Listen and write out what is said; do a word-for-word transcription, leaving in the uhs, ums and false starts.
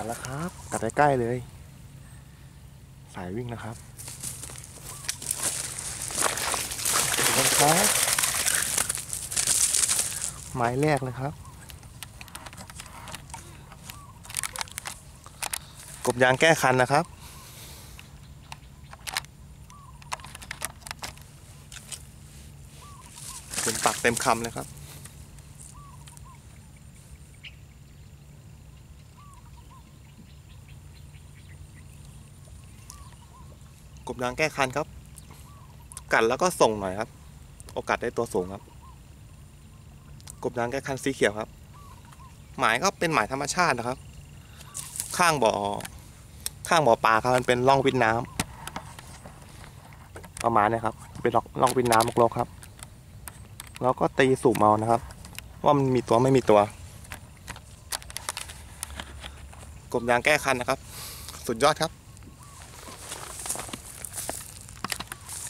ดแล้วครับกัดใกล้ๆเลยสายวิ่งนะครับดูกันครับหมายแรกเลยครับกบยางแก้คันนะครับเต็มปากเต็มคำเลยครับกบยางแก้คันครับกัดแล้วก็ส่งหน่อยครับโอกาสได้ตัวสูงครับกบยางแก้คันสีเขียวครับหมายก็เป็นหมายธรรมชาตินะครับข้างบ่อข้างบ่อปลาครับมันเป็นร่องวินน้ำประมาณนี้ครับเป็นร่องวินน้ำลกๆครับแล้วก็ตีสูบเมานะครับว่ามันมีตัวไม่มีตัวกบยางแก้คันนะครับสุดยอดครับ